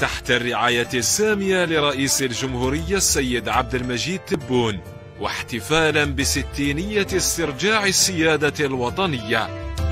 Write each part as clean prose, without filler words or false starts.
تحت الرعاية السامية لرئيس الجمهورية السيد عبد المجيد تبون، واحتفالا بستينية استرجاع السيادة الوطنية.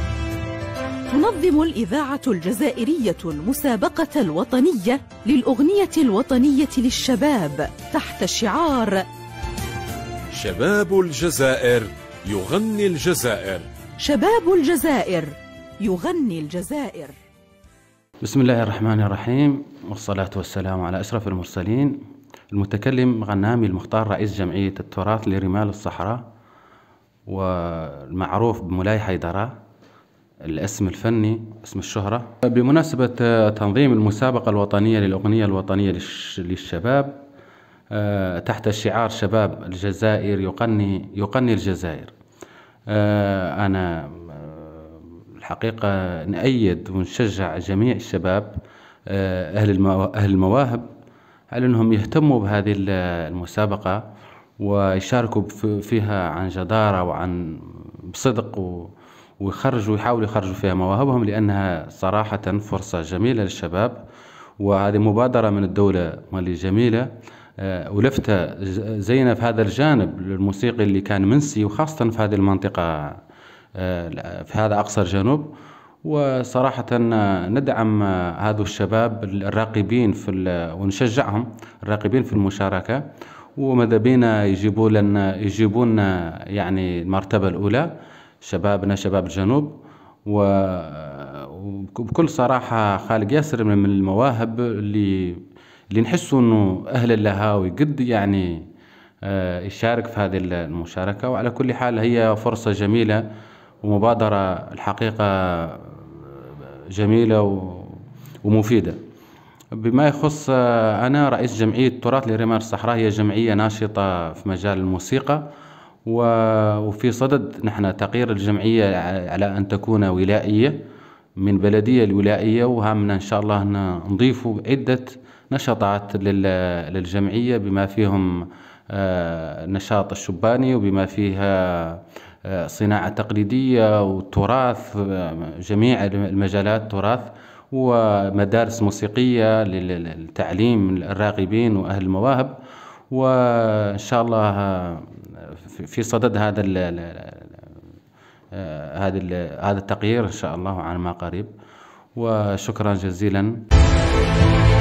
تنظم الإذاعة الجزائرية المسابقة الوطنية للأغنية الوطنية للشباب تحت شعار شباب الجزائر يغني الجزائر. شباب الجزائر يغني الجزائر. بسم الله الرحمن الرحيم، والصلاة والسلام على أشرف المرسلين. المتكلم غنامي المختار، رئيس جمعية التراث لرمال الصحراء، والمعروف بمولاي حيدرة، الاسم الفني اسم الشهرة. بمناسبة تنظيم المسابقة الوطنية للأغنية الوطنية للشباب تحت شعار شباب الجزائر يغني الجزائر، أنا الحقيقة نأيد ونشجع جميع الشباب أهل المواهب على أنهم يهتموا بهذه المسابقة ويشاركوا فيها عن جدارة وعن بصدق، ويحاولوا يخرجوا فيها مواهبهم، لأنها صراحة فرصة جميلة للشباب، وهذه مبادرة من الدولة جميلة ولفتة زينة في هذا الجانب الموسيقي اللي كان منسي، وخاصة في هذه المنطقة في هذا أقصى الجنوب. وصراحة ندعم هذا الشباب الراقبين ونشجعهم الراقبين في المشاركة، وماذا بينا يجيبون يعني المرتبة الأولى شبابنا شباب الجنوب. وبكل صراحة خالق ياسر من المواهب اللي نحسوا انه اهل لها وقد يعني يشارك في هذه المشاركة. وعلى كل حال هي فرصة جميلة ومبادرة الحقيقة جميلة ومفيدة. بما يخص أنا رئيس جمعية تراث لرمال الصحراء، هي جمعية ناشطة في مجال الموسيقى، وفي صدد نحن تغيير الجمعية على أن تكون ولائية من بلدية لولائية، وهمنا إن شاء الله نضيف عدة نشاطات للجمعية بما فيهم النشاط الشباني، وبما فيها صناعة تقليدية وتراث، جميع المجالات تراث، ومدارس موسيقية للتعليم الراغبين وأهل المواهب. وإن شاء الله في صدد هذا التغيير إن شاء الله عن ما قريب. وشكرا جزيلا.